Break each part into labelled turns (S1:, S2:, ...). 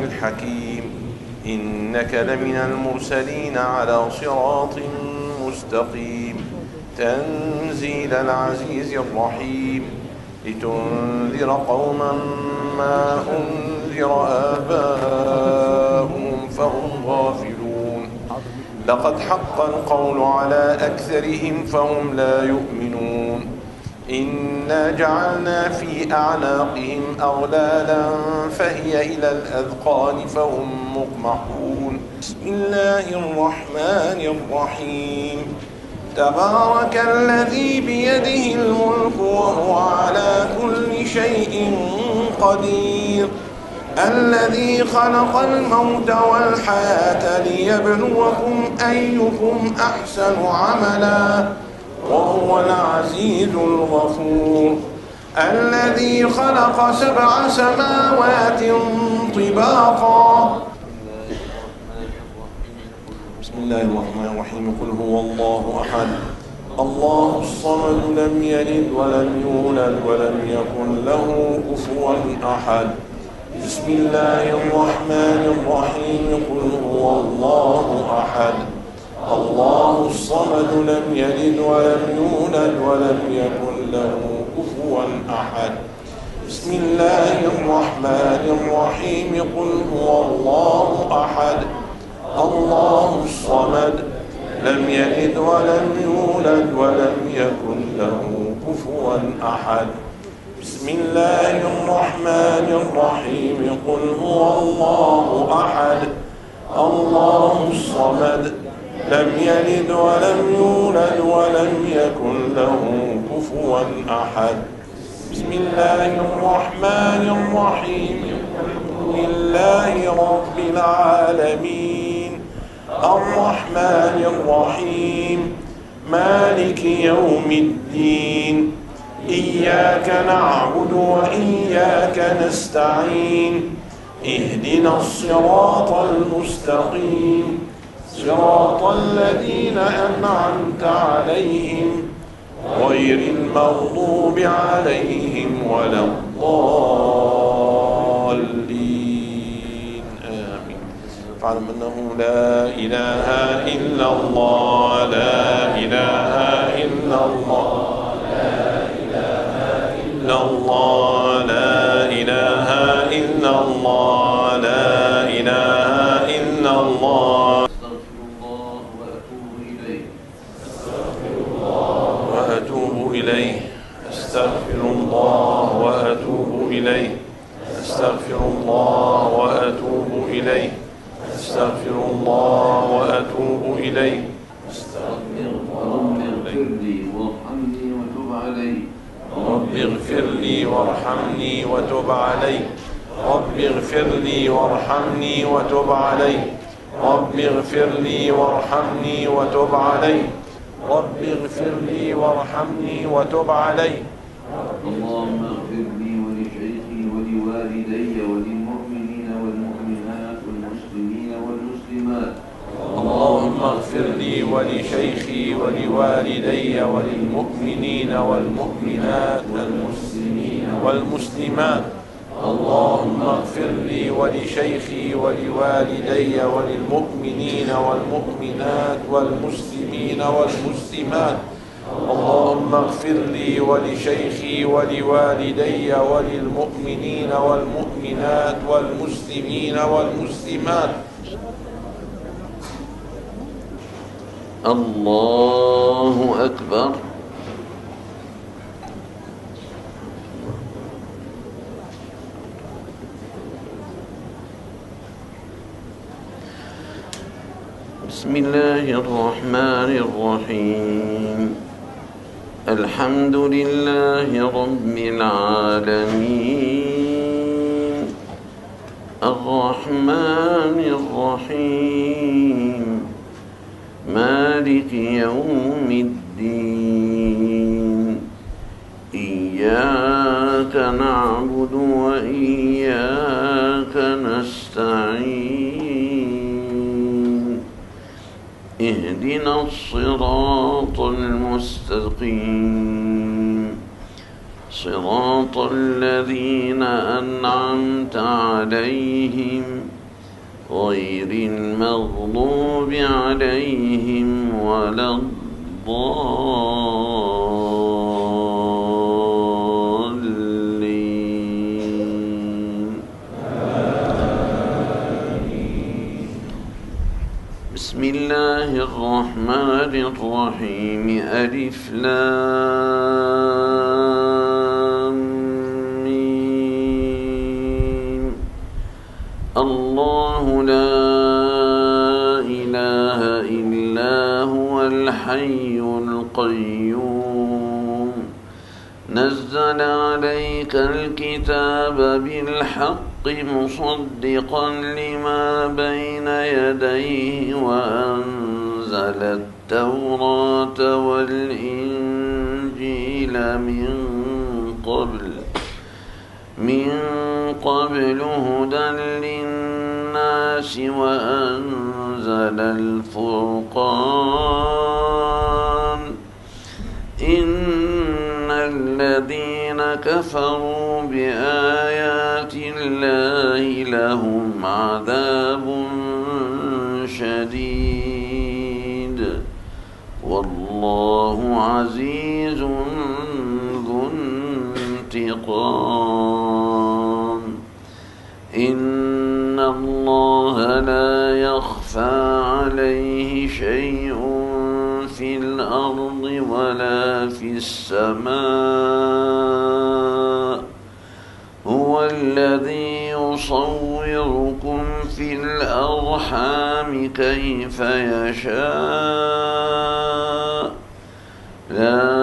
S1: الحكيم. إنك لمن المرسلين على صراط مستقيم. تنزيل العزيز الرحيم. لتنذر قوما ما أنذر آباؤهم فهم غافلون. لقد حق القول على أكثرهم فهم لا يؤمنون. إنا جعلنا في أعناقهم أغلالا فهي إلى الأذقان فهم مقمحون. بسم الله الرحمن الرحيم. تبارك الذي بيده الملك وهو على كل شيء قدير. الذي خلق الموت والحياة ليبلوكم أيكم أحسن عملا وهو العزيز الغفور. الذي خلق 7 سماوات طباقا. بسم الله الرحمن الرحيم. قل هو الله أحد الله الصمد لم يلد ولم يولد ولم يكن له كفوا أحد. بسم الله الرحمن الرحيم. قل هو الله أحد الله الصمد لم يلد ولم يولد ولم يكن له كفوا أحد. بسم الله الرحمن الرحيم. قل هو الله أحد الله الصمد لم يلد ولم يولد ولم يكن له كفوا أحد. بسم الله الرحمن الرحيم. قل هو الله أحد الله الصمد لم يلد ولم يولد ولم يكن له كفوا أحد. بسم الله الرحمن الرحيم. لله رب العالمين الرحمن الرحيم مالك يوم الدين. إياك نعبد وإياك نستعين. اهدنا الصراط المستقيم صراط الذين أنعمت عليهم غير المغضوب عليهم ولا الضالين آمين. فاعلم أنه لا إله إلا الله لا إله إلا الله لا إله إلا الله لا إله إلا الله.
S2: أستغفر الله وأتوب إليه.
S1: وأتوب إليه. أستغفر الله وأتوب إليه. أستغفر الله وأتوب إليه. أستغفر الله وأتوب إليه.
S2: رب اغفر لي وارحمني وتب علي.
S1: رب اغفر لي وارحمني وتب علي. رب اغفر لي وارحمني وتب علي. رب اغفر لي وارحمني وتب علي. رب اغفر لي وارحمني وتب علي.
S2: اللهم اغفر لي ولشيخي ولوالدي وللمؤمنين والمؤمنات والمسلمين والمسلمات.
S1: اللهم اغفر لي ولشيخي ولوالدي وللمؤمنين والمؤمنات والمسلمين والمسلمات. اللهم اغفر لي ولشيخي ولوالدي وللمؤمنين والمؤمنات والمسلمين والمسلمات. اللهم اغفر لي ولشيخي ولوالدي وللمؤمنين والمؤمنات والمسلمين والمسلمات.
S2: الله أكبر. بسم الله الرحمن الرحيم. الحمد لله رب العالمين الرحمن الرحيم مالك يوم الدين. إياك نعبد وإياك نستعين. اهدنا الصراط المستقيم صراط الذين أنعمت عليهم غير المغضوب عليهم ولا الضالين. بسم الله الرحمن الرحيم. ألف لام ميم. الله لا إله إلا هو الحي القيوم نزل عليك الكتاب بالحق مصدقا لما بين يديه وأنزل التوراة والإنجيل من قبل هدى للناس وأنزل الفرقان. إن الذين كفروا بآيات الله لهم عذاب شديد والله عزيز ذو انتقام. إن الله لا يخفى عليه شيء في الأرض ولا في السماء. هو الذي يصوركم في الأرحام كيف يشاء. لا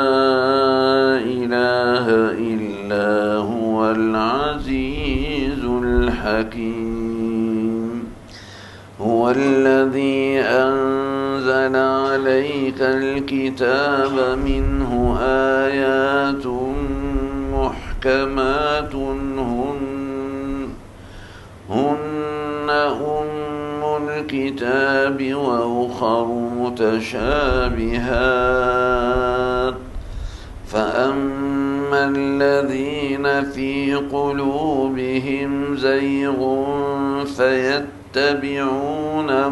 S2: إله إلا هو العزيز الحكيم. هو الذي أنزل عليك الكتاب منه آيات محكمات هن أم الكتاب وأخر متشابهات. فأما الذين في قلوبهم زيغ فيتبعون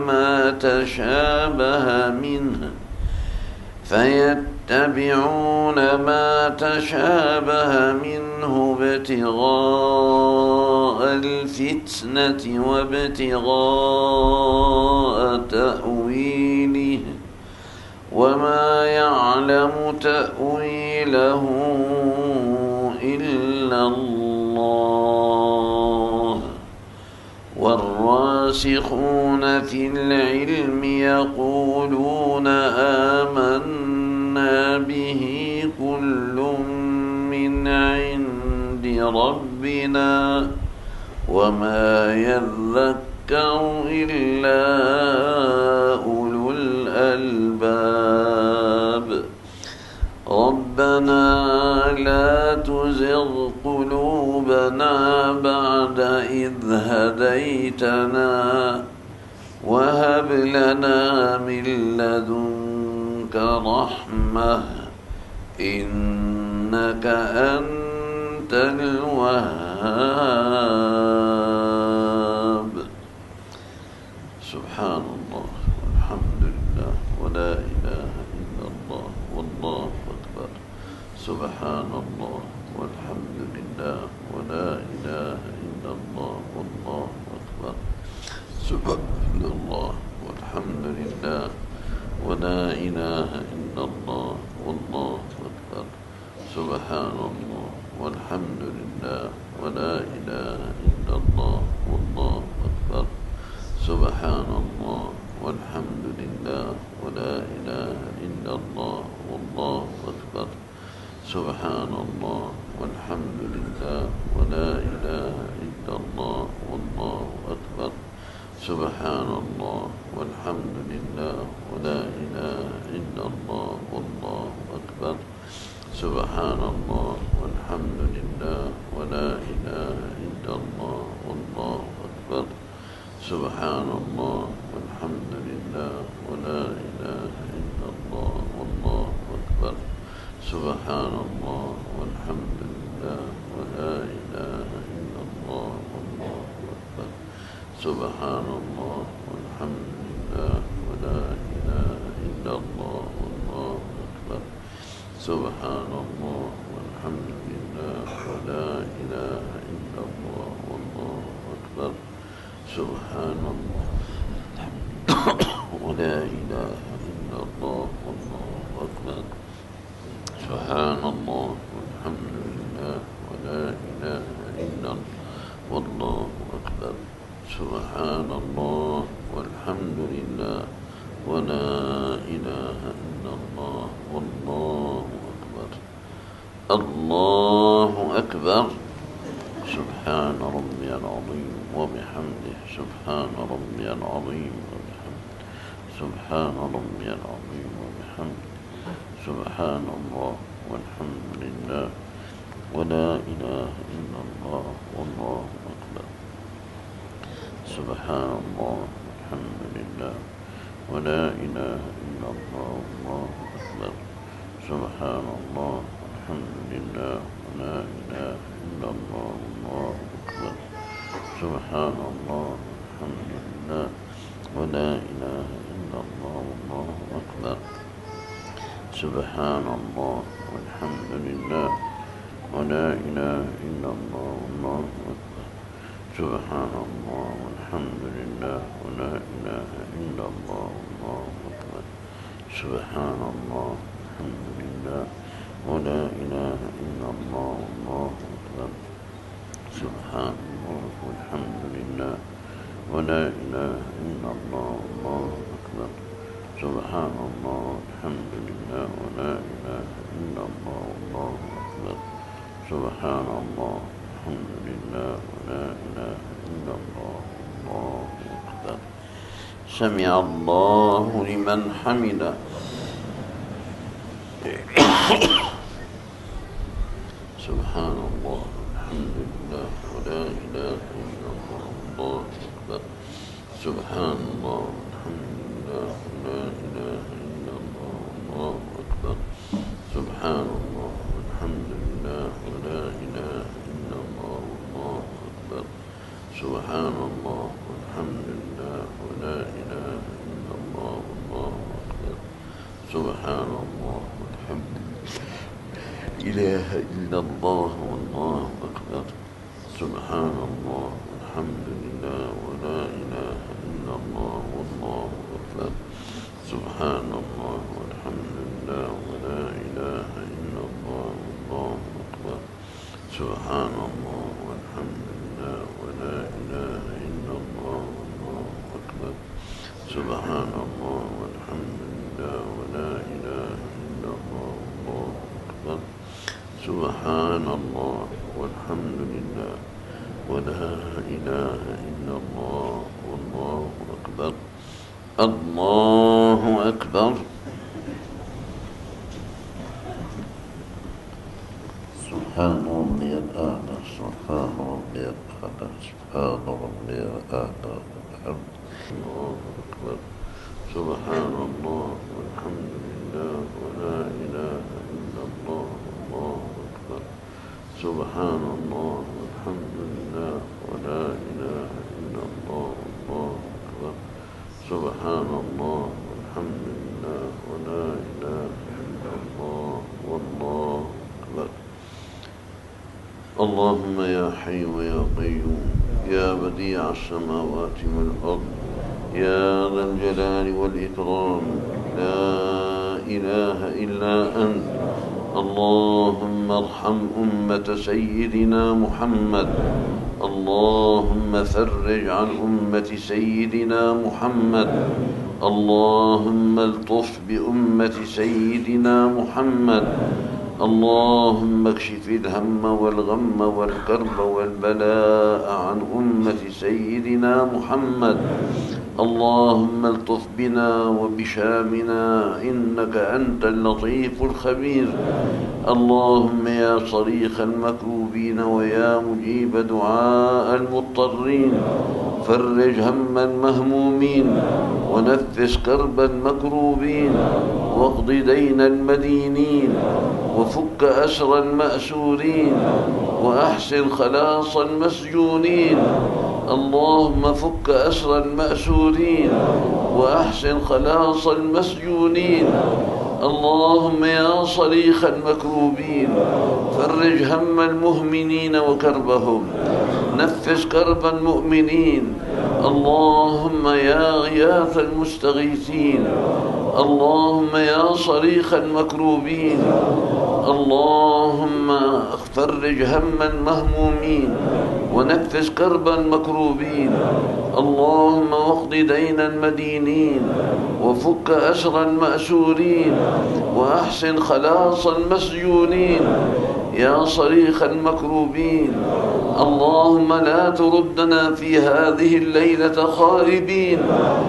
S2: ما تشابه منه ابتغاء الفتنة وابتغاء تأويله وما يعلم تأويله إلا الله. والراسخون في العلم يقولون آمنا به كل من عند ربنا وما يذكر إلا أولو الألباب. ربنا لا تزغ قلوبنا بعد إذ هديتنا وهب لنا من لدنك رحمة إنك أنت الوهاب. سبحان الله والحمد لله ولا إله إلا الله والله أكبر. سبحان الله والحمد لله ولا إله إلا الله والله أكبر. سبحان الله والحمد لله ولا إله إلا الله والله أكبر. سبحان الله والحمد لله ولا إله إلا الله والله أكبر. سبحان الله والحمد لله ولا إله إلا الله والله أكبر. سبحان الله والحمد لله ولا إله إلا الله والله أكبر. سبحان الله والحمد لله ولا إله إلا الله والله أكبر. سبحان الله والحمد لله ولا إله إلا الله والله أكبر. سبحان الله والحمد لله ولا إله إلا الله والله أكبر. سبحان الله والحمد لله ولا إله إلا الله والله أكبر سبحان الله والحمد لله ولا إله إلا الله والله أكبر سبحان الله والحمد لله ولا إله إلا الله والله أكبر سبحان الله ولا إله إلا الله والله أكبر سبحان الله والحمد لله ولا إله إلا الله والله أكبر سبحان الله والحمد لله ولا إله إلا الله والله أكبر الله أكبر سبحان ربي العظيم وبحمده سبحان ربي العظيم وبحمده سبحان ربي العظيم وبحمده سبحان الله والحمد لله ولا إله إلا الله والله أكبر سبحان الله والحمد لله ولا إله إلا الله والله أكبر سبحان الله والحمد لله ولا إله إلا الله والله أكبر سبحان الله والحمد لله ولا إله إلا الله والله أكبر سبحان الله والحمد لله ولا إله إلا الله والله أكبر سبحان الله والحمد لله ولا إله إلا الله والله أكبر سبحان الله والحمد لله ولا إله إلا الله والله أكبر سبحان الله والحمد لله ولا إله إلا الله والله أكبر سبحان الله والحمد لله ولا إله إلا الله والله أكبر سبحان الله والحمد لله ولا إله إلا الله والله أكبر سمع الله لمن حمده سبحان الله والحمد لله ولا إله إلا الله والله أكبر سبحان الله والحمد لله ولا إله إلا الله والله أكبر سبحان الله والحمد لله ولا إله إلا الله والله أكبر سبحان الله والحمد لله ولا إله إلا الله والله أكبر سبحان الله والحمد إله إلا الله والله أكبر سبحان الله والحمد لله ولا إله إلا الله والله أكبر سبحان الله والحمد لله ولا إله إلا الله والله أكبر سبحان الله والحمد لله ولا إله إلا الله والله أكبر سبحان الله والحمد لله ولا إله إلا الله والله أكبر سبحان الله والحمد لله ولا إله إلا الله والله أكبر الله أكبر سبحان ربي الأعلى سبحان ربي الأعلى سبحان ربي الأعلى الله أكبر سبحان الله والحمد لله ولا إله إلا الله والله أكبر سبحان الله والحمد لله ولا إله إلا الله والله أكبر سبحان الله والحمد لله ولا إله إلا الله والله أكبر اللهم يا حي ويا قيوم يا بديع السماوات والأرض يا ذا الجلال والإكرام لا إله إلا أنت اللهم ارحم أمة سيدنا محمد اللهم فرج عن أمة سيدنا محمد اللهم الطف بأمة سيدنا محمد اللهم اكشف الهم والغم والكرب والبلاء عن أمة سيدنا محمد اللهم الطف بنا وبشامنا إنك أنت اللطيف الخبير اللهم يا صريخ المكروبين ويا مجيب دعاء المضطرين المضطرين، فرج هم المهمومين، ونفس كرب المكروبين، واقض دين المدينين، وفك أسر المأسورين، وأحسن خلاص المسجونين. اللهم فك أسر المأسورين، وأحسن خلاص المسجونين. اللهم يا صريخ المكروبين، فرج هم المهمنين وكربهم، نفس كرب المؤمنين. اللهم يا غياث المستغيثين، اللهم يا صريخ المكروبين، اللهم فرج هم المهمومين، ونفس كرب المكروبين. اللهم واقض دين المدينين، وفك أسر المأسورين، وأحسن خلاص المسجونين. يا صريخ المكروبين، اللهم لا تردنا في هذه الليلة خائبين.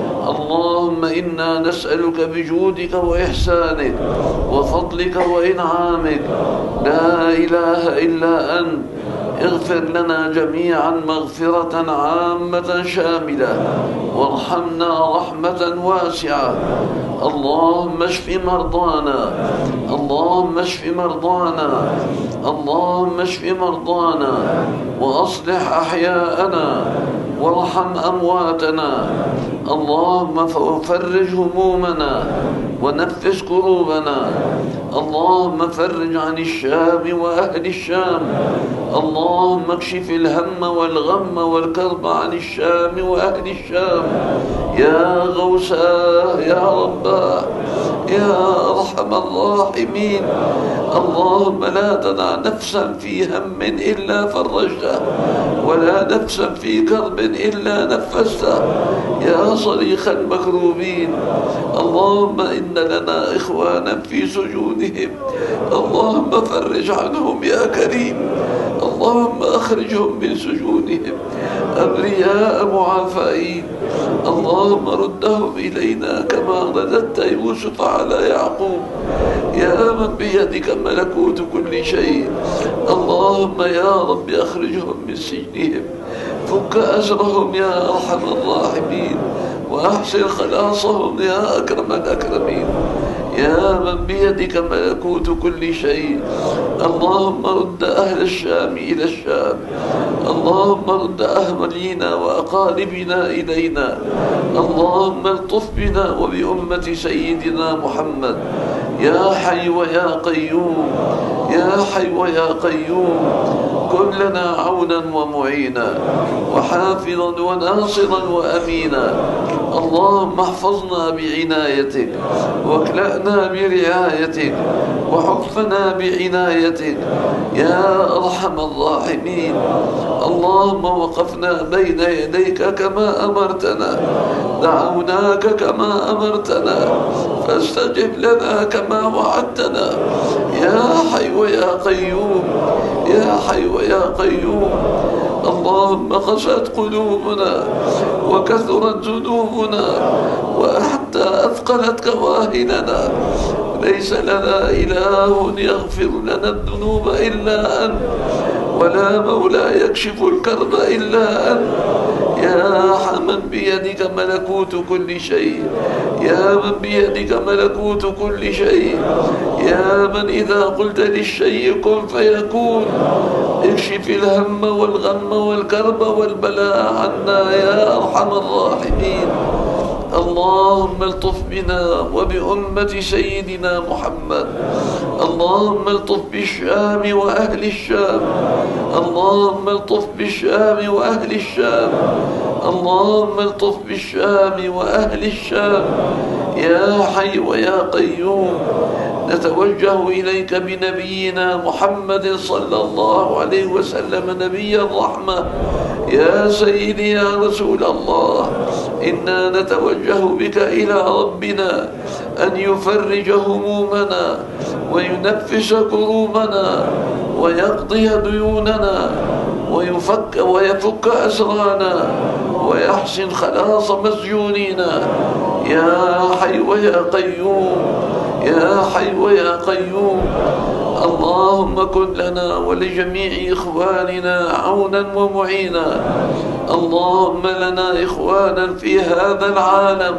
S2: اللهم إنا نسألك بجودك وإحسانك وفضلك وإنعامك، لا إله إلا أنت، اغفر لنا جميعا مغفرة عامة شاملة، وارحمنا رحمة واسعة. اللهم اشف مرضانا، اللهم اشف مرضانا، اللهم اشف مرضانا، وأصلح أحياءنا، وارحم أمواتنا. اللهم فرج همومنا، ونفس كروبنا. اللهم فرج عن الشام وأهل الشام. اللهم اكشف الهم والغم والكرب عن الشام وأهل الشام. يا غوثاه، يا رباه، يا أرحم الراحمين. اللهم لا تدع نفسا في هم إلا فرجته، ولا نفسا في كرب إلا نفسته. يا صريخ المكروبين، اللهم إن لنا إخوانا في سجونهم، اللهم فرج عنهم يا كريم. اللهم أخرجهم من سجونهم أبرياء معافين. اللهم ردهم إلينا كما رددت يوسف على يعقوب. يا من بيدك ملكوت كل شيء، اللهم يا رب أخرجهم من سجنهم، فك أسرهم يا أرحم الراحمين، وأحسن خلاصهم يا أكرم الأكرمين. يا من بيدك ملكوت كل شيء، اللهم رد أهل الشام إلى الشام، اللهم رد أهلنا وأقاربنا إلينا. اللهم الطف بنا وبأمة سيدنا محمد. يا حي ويا قيوم، يا حي ويا قيوم، كن لنا عونا ومعينا، وحافظا وناصرا وأمينا. اللهم احفظنا بعنايتك، واكلأنا برعايتك، وحفنا بعنايتك يا أرحم الراحمين. اللهم وقفنا بين يديك كما أمرتنا، دعوناك كما أمرتنا، فاستجب لنا كما وعدتنا. يا حي ويا قيوم، يا حي ويا قيوم. اللهم قست قلوبنا، وكثرت ذنوبنا، وحتى أثقلت كواهننا. ليس لنا إله يغفر لنا الذنوب إلا أنت، ولا مولى يكشف الكرب إلا أنت. يا من بيدك ملكوت كل شيء، يا من بيدك ملكوت كل شيء، يا من إذا قلت للشيء كن فيكون. اكشف الهم والغم والكرب والبلاء عنا يا أرحم الراحمين. اللهم الطف بنا وبأمة سيدنا محمد. اللهم الطف بالشام وأهل الشام، اللهم الطف بالشام وأهل الشام، اللهم الطف بالشام وأهل الشام. يا حي ويا قيوم، نتوجه إليك بنبينا محمد صلى الله عليه وسلم نبي الرحمة. يا سيدي يا رسول الله، إنا نتوجه بك إلى ربنا أن يفرج همومنا، وينفس كروبنا، ويقضي ديوننا، ويفك أسرانا، ويحسن خلاص مسجونينا. يا حي ويا قيوم، يا حي ويا قيوم. اللهم كن لنا ولجميع إخواننا عونا ومعينا. اللهم لنا إخوانا في هذا العالم،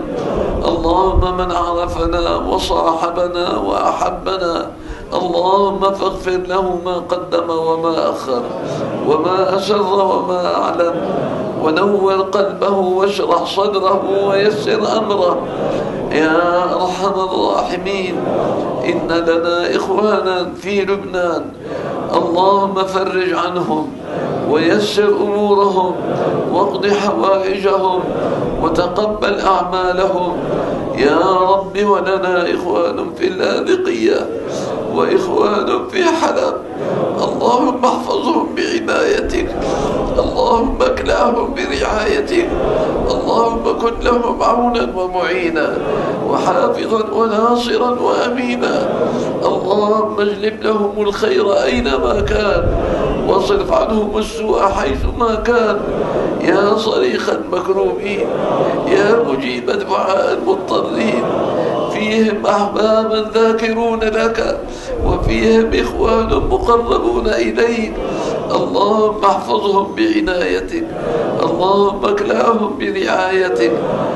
S2: اللهم من عرفنا وصاحبنا وأحبنا، اللهم فاغفر له ما قدم وما أخر وما أسر وما أعلم، ونور قلبه واشرح صدره ويسر أمره يا أرحم الراحمين. إن لنا إخوانا في لبنان، اللهم فرج عنهم ويسر أمورهم واقض حوائجهم وتقبل أعمالهم يا رب. ولنا إخوان في اللاذقية وإخوان في حلب، اللهم احفظهم بعنايتك، اللهم اكلاهم برعايتك، اللهم كن لهم عونا ومعينا وحافظا وناصرا وأمينا. اللهم اجلب لهم الخير أينما كان واصرف عنهم السوء حيثما كان يا صريخ المكروبين يا مجيب دعاء المضطرين. فيهم أحبابا ذاكرون لك وفيهم إخوان مقربون إليك، اللهم احفظهم بعنايتك، اللهم اكلاهم برعايتك.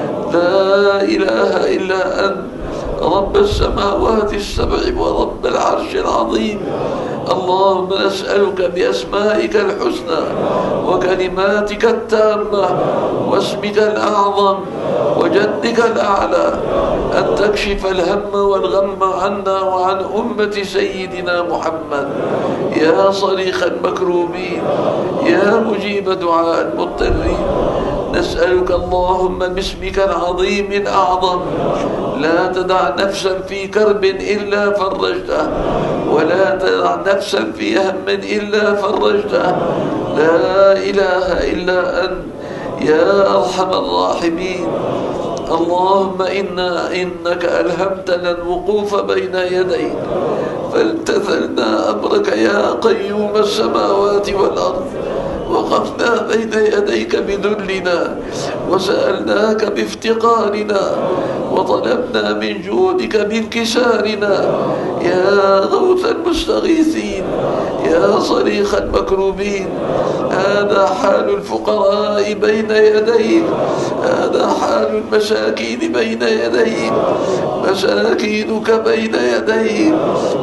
S2: لا إله إلا أنت رب السماوات السبع ورب العرش العظيم. اللهم نسألك بأسمائك الحسنى وكلماتك التامة واسمك الأعظم وجدك الأعلى أن تكشف الهم والغم عنا وعن أمة سيدنا محمد يا صريخ المكروبين يا مجيب دعاء المضطرين. نسألك اللهم باسمك العظيم الأعظم لا تدع نفسا في كرب إلا فرجته، ولا تدع نفسا في هم إلا فرجته. لا إله إلا أنت يا أرحم الراحمين. اللهم إنك ألهمتنا الوقوف بين يديك فامتثلنا أمرك يا قيوم السماوات والأرض، وقفنا بين يديك بذلنا وسألناك بافتقارنا وطلبنا من جودك بانكسارنا يا غوث المستغيثين يا صريخ المكروبين. هذا حال الفقراء بين يديك، هذا حال المساكين بين يديك، مساكينك بين يديك،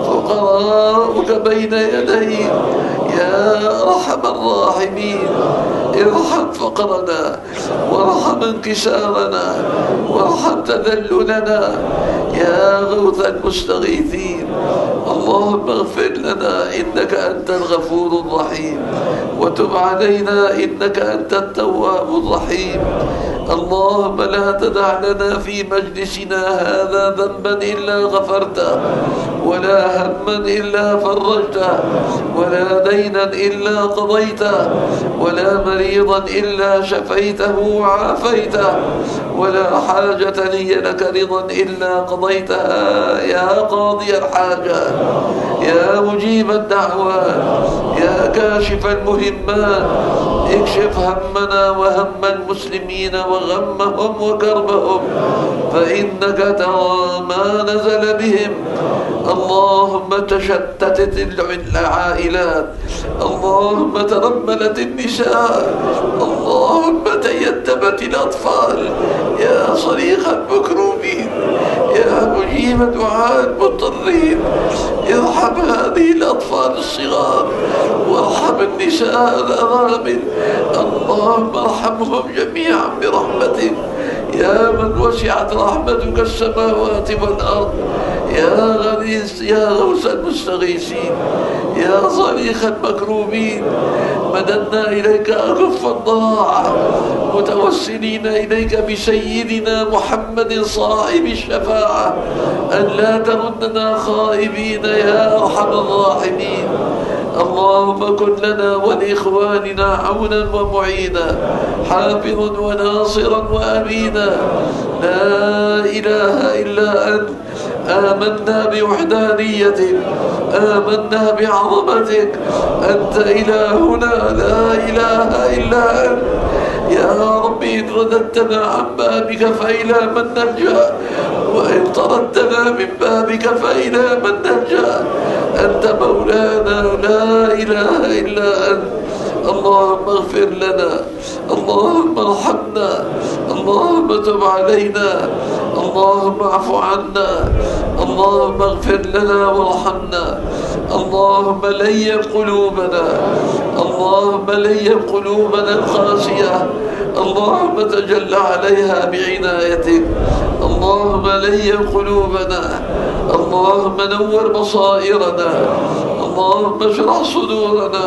S2: فقراؤك بين يديك يا أرحم الراحمين. ارحم فقرنا وارحم انكسارنا وارحم تذللنا يا غوث المستغيثين. اللهم اغفر لنا إنك أنت الغفور الرحيم، وتب علينا إنك أنت التواب الرحيم. اللهم لا تدع لنا في مجلسنا هذا ذنبا إلا غفرته، ولا هما إلا فرجته، ولا دينا إلا قضيته، ولا مريضا إلا شفيته وعافيته، ولا حاجة لي لك رضا إلا قضيتها يا قاضي الحاجات يا مجيب الدعوات يا كاشف المهمات. اكشف همنا وهم المسلمين وغمهم وكربهم، فإنك ترى ما نزل بهم. اللهم تشتتت العائلات، اللهم ترملت النساء، اللهم تيتمت الأطفال يا صريخ المكروبين يا مجيب دعاء المضطرين. ارحم هذه الأطفال الصغار وارحم النساء الأرامل، اللهم ارحمهم جميعا برحمتك يا من وسعت رحمتك السماوات والأرض يا غليظ يا غوث المستغيثين يا صريخ المكروبين. مددنا إليك أكف الضراعة متوسلين إليك بسيدنا محمد صاحب الشفاعة أن لا تردنا خائبين يا أرحم الراحمين. اللهم كن لنا ولإخواننا عونا ومعينا، حافظا وناصرا وأمينا. لا إله إلا أنت، آمنا بوحدانيتك، آمنا بعظمتك، أنت إلهنا لا إله إلا أنت
S3: يا ربي إن رددتنا عن بابك فإلى من نلجأ، وإن طردتنا من بابك فإلى من نلجأ. أنت مولانا لا إله إلا أنت. اللهم اغفر لنا، اللهم ارحمنا، اللهم تب علينا، اللهم اعف عنا، اللهم اغفر لنا وارحمنا، اللهم لين قلوبنا، اللهم لين قلوبنا القاسية، اللهم تجل عليها بعنايتك، اللهم لين قلوبنا، اللهم نور بصائرنا، اللهم اشرح صدورنا،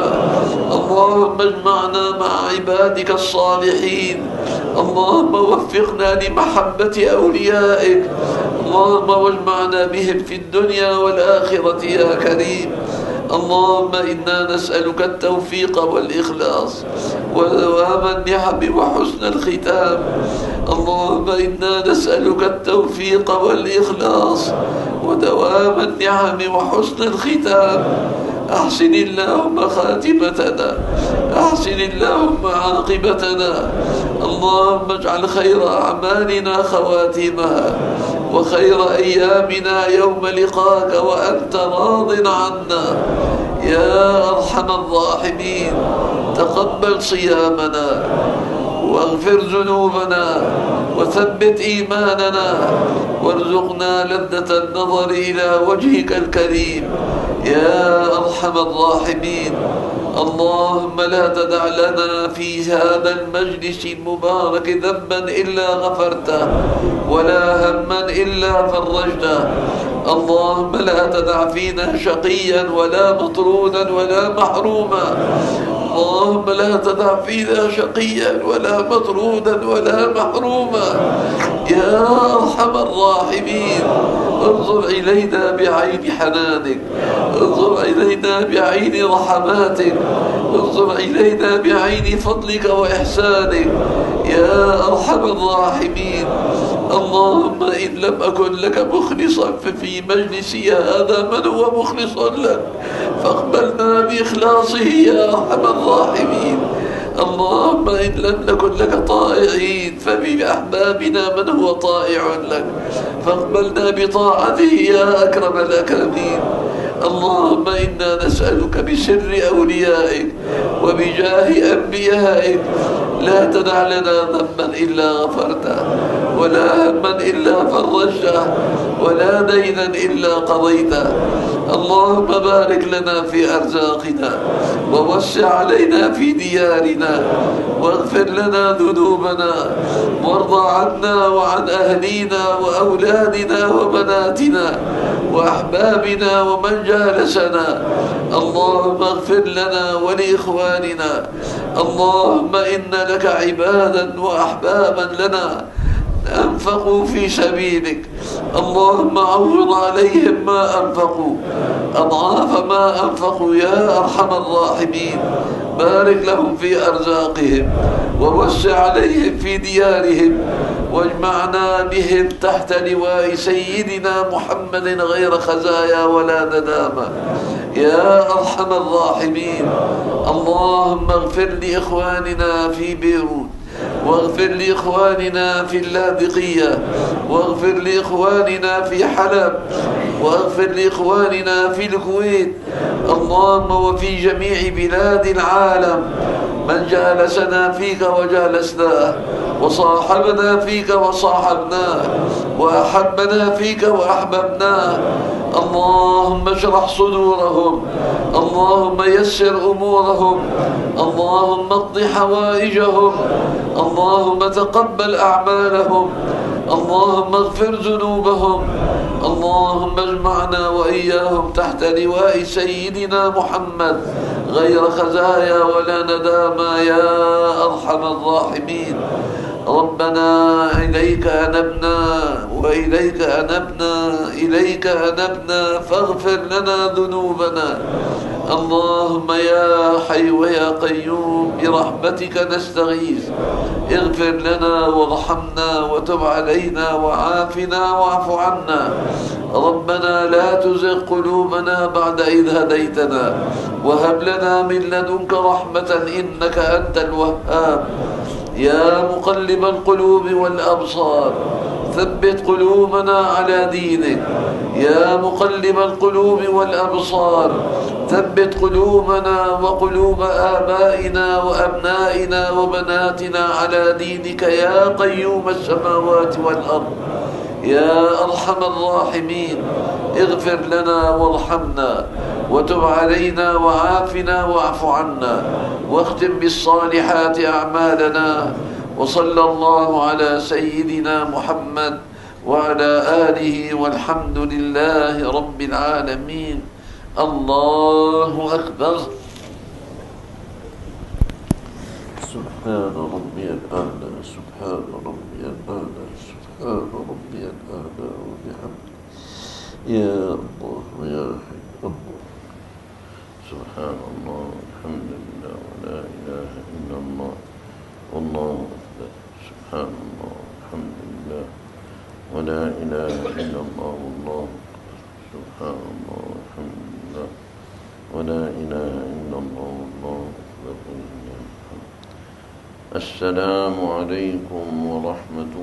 S3: اللهم اجمعنا مع عبادك الصالحين، اللهم وفقنا لمحبة أوليائك، اللهم واجمعنا بهم في الدنيا والآخرة يا كريم. اللهم إنا نسألك التوفيق والإخلاص ودوام النعم وحسن الختام. اللهم إنا نسألك التوفيق والإخلاص ودوام النعم وحسن الختام. أحسن اللهم خاتمتنا، أحسن اللهم عاقبتنا. اللهم اجعل خير أعمالنا خواتمها، وخير أيامنا يوم لقاك وأنت راض عنا يا أرحم الراحمين. تقبل صيامنا واغفر ذنوبنا وثبت إيماننا، وارزقنا لذة النظر إلى وجهك الكريم يا أرحم الراحمين. اللهم لا تدع لنا في هذا المجلس المبارك ذنبا إلا غفرته، ولا هما إلا فرجته. اللهم لا تدع فينا شقيا ولا مطرودا ولا محروما. اللهم لا تدع فينا شقيا ولا مطرودا ولا محروما يا أرحم الراحمين. انظر إلينا بعين حنانك، انظر إلينا بعين رحماتك، انظر إلينا بعين فضلك وإحسانك يا أرحم الراحمين. اللهم إن لم أكن لك مخلصا ففي مجلسي هذا من هو مخلص لك، فاقبلنا بإخلاصه يا أرحم الراحمين. اللهم إن لم نكن لك طائعين فبأحبابنا من هو طائع لك، فاقبلنا بطاعته يا أكرم الأكرمين. اللهم إنا نسألك بسر أوليائك وبجاه أنبيائك لا تدع لنا ذنبا إلا غفرته، ولا هما إلا فرجته، ولا دينا إلا قضيته. اللهم بارك لنا في أرزاقنا، ووسع علينا في ديارنا، واغفر لنا ذنوبنا، وارض عنا وعن أهلينا وأولادنا وبناتنا وأحبابنا ومن جالسنا. اللهم اغفر لنا ولإخواننا. اللهم إن لك عبادا وأحبابا لنا أنفقوا في سبيلك، اللهم عوض عليهم ما أنفقوا أضعاف ما أنفقوا يا أرحم الراحمين. بارك لهم في أرزاقهم، ووسع عليهم في ديارهم، واجمعنا بهم تحت لواء سيدنا محمد غير خزايا ولا ندامة يا أرحم الراحمين. اللهم اغفر لإخواننا في بيروت، واغفر لإخواننا في اللاذقية، واغفر لإخواننا في حلب، واغفر لإخواننا في الكويت. اللهم وفي جميع بلاد العالم من جالسنا فيك وجالسناه، وصاحبنا فيك وصاحبناه، وأحبنا فيك وأحببناه. اللهم اشرح صدورهم، اللهم يسر أمورهم، اللهم اقض حوائجهم، اللهم تقبل أعمالهم، اللهم اغفر ذنوبهم. اللهم اجمعنا وإياهم تحت لواء سيدنا محمد غير خزايا ولا ندامة يا أرحم الراحمين. ربنا إليك أنبنا وإليك أنبنا، إليك أنبنا فاغفر لنا ذنوبنا. اللهم يا حي ويا قيوم برحمتك نستغيث، اغفر لنا وارحمنا وتب علينا وعافنا واعف عنا. ربنا لا تزغ قلوبنا بعد إذ هديتنا، وهب لنا من لدنك رحمة إنك أنت الوهاب. يا مقلب القلوب والأبصار ثبت قلوبنا على دينك. يا مقلب القلوب والأبصار ثبت قلوبنا وقلوب آبائنا وأبنائنا وبناتنا على دينك يا قيوم السماوات والأرض يا أرحم الراحمين. اغفر لنا وارحمنا وتب علينا وعافنا واعف عنا واختم بالصالحات أعمالنا. وصلى الله على سيدنا محمد وعلى آله والحمد لله رب العالمين. الله أكبر.
S2: سبحان ربي الأعلى سبحان ربي الأعلى سبحان ربي الأعلى وبحمده يا الله يا حي الله. سبحان الله الحمد لله ولا إله إلا الله والله أكبر. سبحان الله الحمد لله ولا إله إلا الله والله أكبر. سبحان الله الحمد لله ولا إله إلا الله والله أكبر ولله الحمد. السلام عليكم ورحمة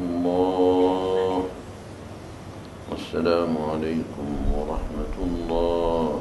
S2: الله. السلام عليكم ورحمة الله.